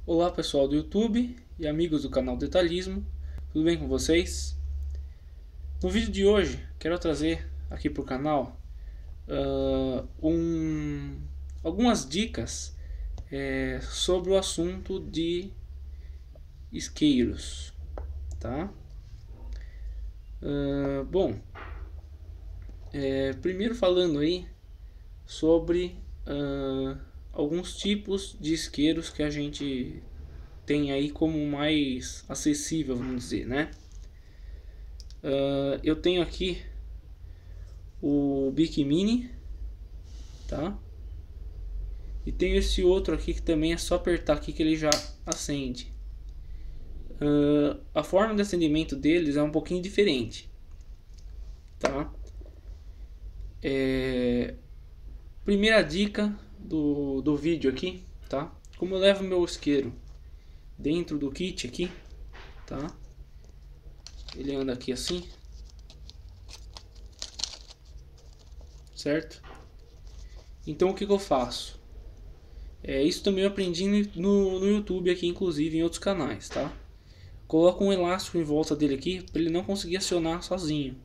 Olá pessoal do YouTube e amigos do canal Detalhismo, tudo bem com vocês? No vídeo de hoje quero trazer aqui para o canal algumas dicas sobre o assunto de isqueiros, tá? Bom, primeiro falando aí sobre alguns tipos de isqueiros que a gente tem aí como mais acessível, vamos dizer, né? Eu tenho aqui o Bic Mini, tá? E tenho esse outro aqui que também é só apertar aqui que ele já acende. A forma de acendimento deles é um pouquinho diferente, tá? Primeira dica do vídeo aqui, tá? Como eu levo meu isqueiro dentro do kit aqui, tá? Ele anda aqui assim, certo? Então o que eu faço? Isso também eu aprendi no YouTube aqui, inclusive em outros canais, tá? Coloco um elástico em volta dele aqui para ele não conseguir acionar sozinho,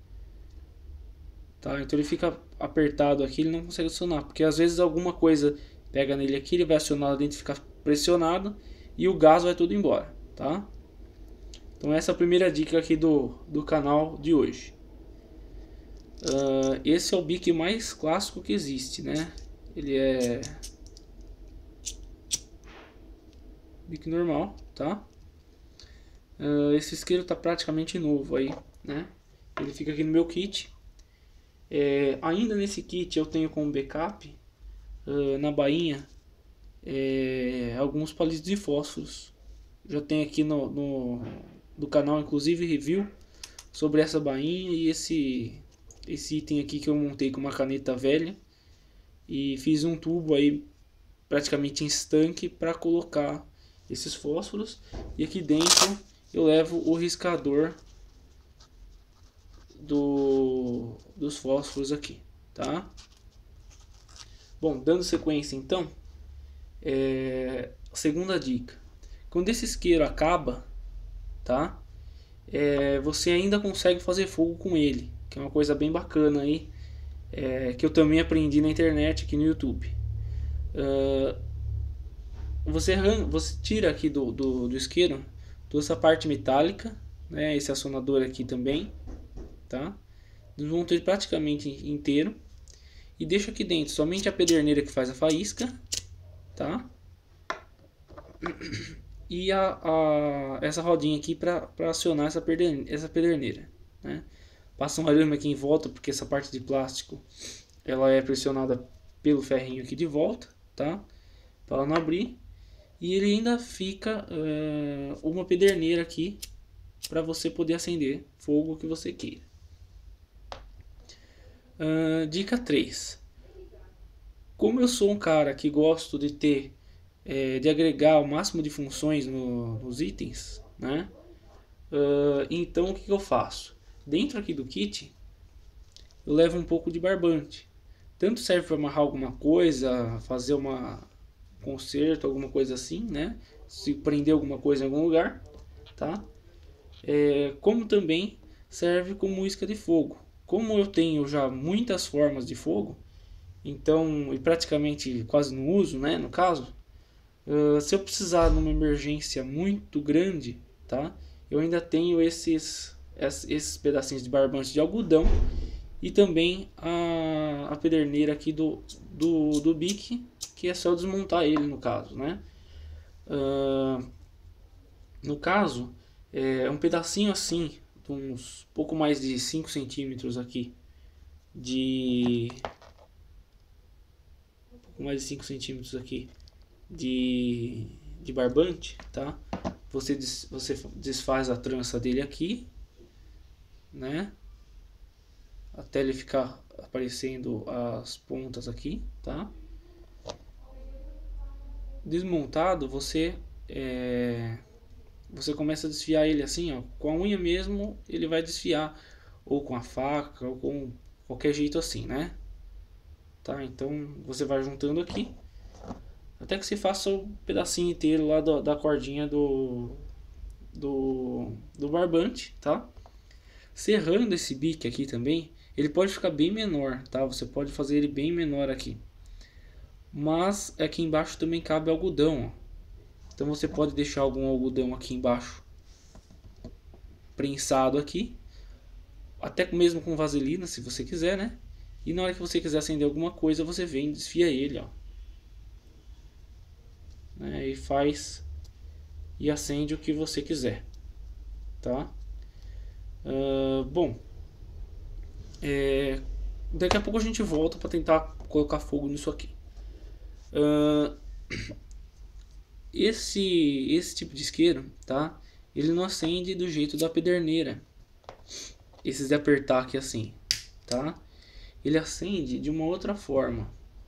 tá? Então ele fica apertado aqui, ele não consegue acionar, porque às vezes alguma coisa pega nele aqui, ele vai acionar lá dentro, ficar pressionado e o gás vai tudo embora, tá? Então essa é a primeira dica aqui do canal de hoje. Esse é o bic mais clássico que existe, né? Ele é bic normal, tá? Esse isqueiro tá praticamente novo aí, né? Ele fica aqui no meu kit. Ainda nesse kit eu tenho como backup na bainha alguns palitos de fósforos. Já tem aqui do canal inclusive review sobre essa bainha e esse item aqui que eu montei com uma caneta velha e fiz um tubo aí praticamente em estanque para colocar esses fósforos, e aqui dentro eu levo o riscador dos fósforos aqui, tá? Bom, dando sequência então, segunda dica: quando esse isqueiro acaba, tá? Você ainda consegue fazer fogo com ele, que é uma coisa bem bacana aí, que eu também aprendi na internet aqui no YouTube. Você tira aqui do isqueiro toda essa parte metálica, né? Esse acionador aqui também, tá? Desmonta ele praticamente inteiro e deixa aqui dentro somente a pederneira que faz a faísca, tá? E essa rodinha aqui para acionar essa pederneira, né? Passa um arame aqui em volta, porque essa parte de plástico ela é pressionada pelo ferrinho aqui de volta, tá? Para ela não abrir. E ele ainda fica uma pederneira aqui para você poder acender fogo que você queira. Dica 3: como eu sou um cara que gosto de ter de agregar o máximo de funções nos itens, né? Então o que eu faço? Dentro aqui do kit eu levo um pouco de barbante. Tanto serve para amarrar alguma coisa, fazer uma conserto, alguma coisa assim, né? Se prender alguma coisa em algum lugar, tá? Como também serve como isca de fogo. Como eu tenho já muitas formas de fogo, então, e praticamente quase não uso, né? No caso, se eu precisar numa emergência muito grande, tá? Eu ainda tenho esses pedacinhos de barbante de algodão e também a pederneira aqui do bic, que é só desmontar ele no caso, né? No caso, um pedacinho assim, uns pouco mais de 5 centímetros aqui, mais de 5 centímetros aqui de barbante, tá? Você desfaz a trança dele aqui, né? Até ele ficar aparecendo as pontas aqui, tá? Desmontado, você começa a desfiar ele assim, ó, com a unha mesmo, ele vai desfiar, ou com a faca, ou com qualquer jeito assim, né? Tá? Então você vai juntando aqui. até que você faça o pedacinho inteiro lá da cordinha do barbante, tá? Serrando esse bique aqui também, ele pode ficar bem menor, tá? Você pode fazer ele bem menor aqui. Mas aqui embaixo também cabe algodão, ó. Então você pode deixar algum algodão aqui embaixo prensado aqui, até mesmo com vaselina, se você quiser, né? E na hora que você quiser acender alguma coisa, você vem e desfia ele, ó. Né? E faz e acende o que você quiser, tá? Bom, daqui a pouco a gente volta para tentar colocar fogo nisso aqui. Esse tipo de isqueiro, tá? Ele não acende do jeito da pederneira. Esses de apertar aqui assim, tá? Ele acende de uma outra forma.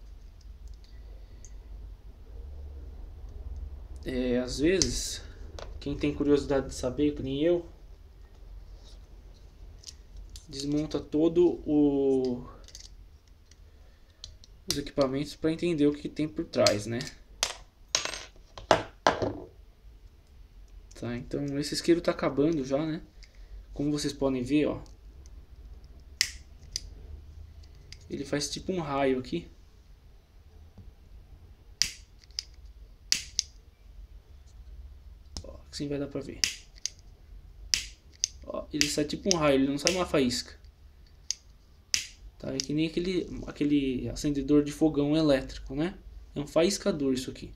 Às vezes, quem tem curiosidade de saber, que nem eu, desmonta todo os equipamentos para entender o que tem por trás, né? Tá, então esse isqueiro tá acabando já, né? Como vocês podem ver, ó, ele faz tipo um raio aqui. Ó, assim vai dar pra ver. Ó, ele sai tipo um raio, ele não sai uma faísca. Tá, é que nem aquele acendedor de fogão elétrico, né? É um faiscador isso aqui.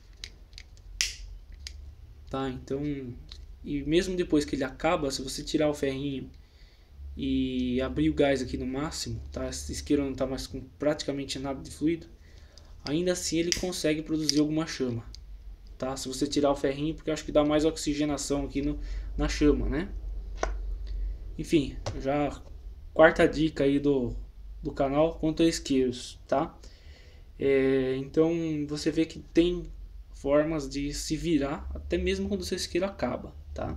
Tá, então... E mesmo depois que ele acaba, se você tirar o ferrinho e abrir o gás aqui no máximo, tá? Esse isqueiro não tá mais com praticamente nada de fluido. Ainda assim ele consegue produzir alguma chama, tá? Se você tirar o ferrinho, porque eu acho que dá mais oxigenação aqui na chama, né? Enfim, já quarta dica aí do canal quanto a isqueiros, tá? Então você vê que tem formas de se virar até mesmo quando o seu isqueiro acaba, tá?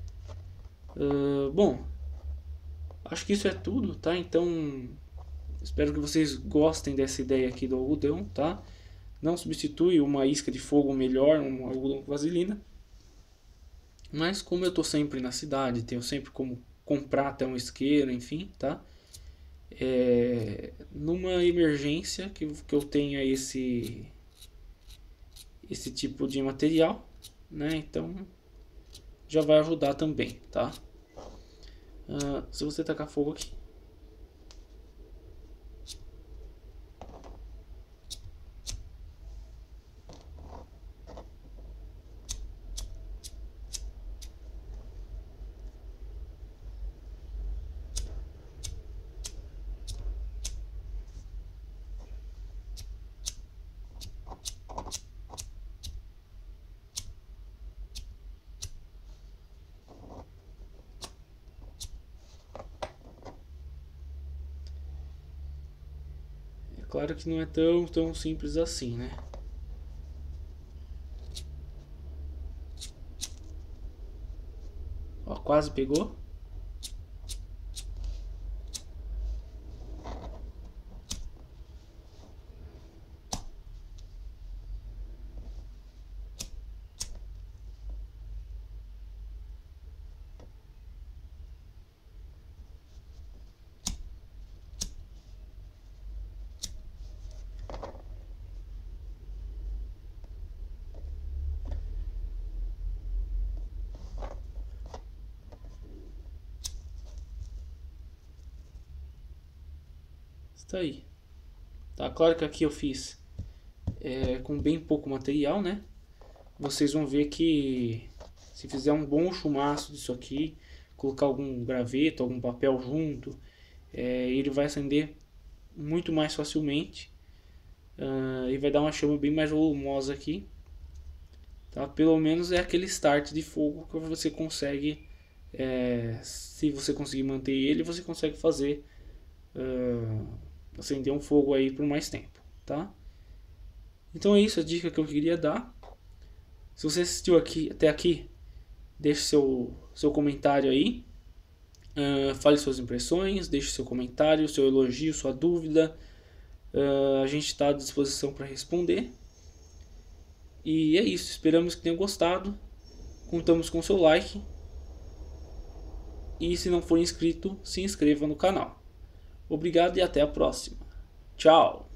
Bom, acho que isso é tudo, tá? Então espero que vocês gostem dessa ideia aqui do algodão, tá? Não substitui uma isca de fogo melhor, um algodão com vaselina. Mas como eu tô sempre na cidade, tenho sempre como comprar até um isqueiro, enfim, tá? Numa emergência que eu tenha esse tipo de material, né? Então já vai ajudar também, tá? Se você tacar fogo aqui, é claro que não é tão simples assim, né? Ó, quase pegou. Está aí. Tá claro que aqui eu fiz com bem pouco material, né? Vocês vão ver que se fizer um bom chumaço disso aqui, colocar algum graveto, algum papel junto, ele vai acender muito mais facilmente e vai dar uma chama bem mais volumosa aqui, tá? Pelo menos é aquele start de fogo que você consegue, se você conseguir manter ele, você consegue fazer acender um fogo aí por mais tempo, tá? Então é isso a dica que eu queria dar. Se você assistiu até aqui, deixe seu comentário aí. Fale suas impressões, deixe seu comentário, seu elogio, sua dúvida. A gente está à disposição para responder. E é isso, esperamos que tenham gostado. Contamos com seu like. E se não for inscrito, se inscreva no canal. Obrigado e até a próxima. Tchau!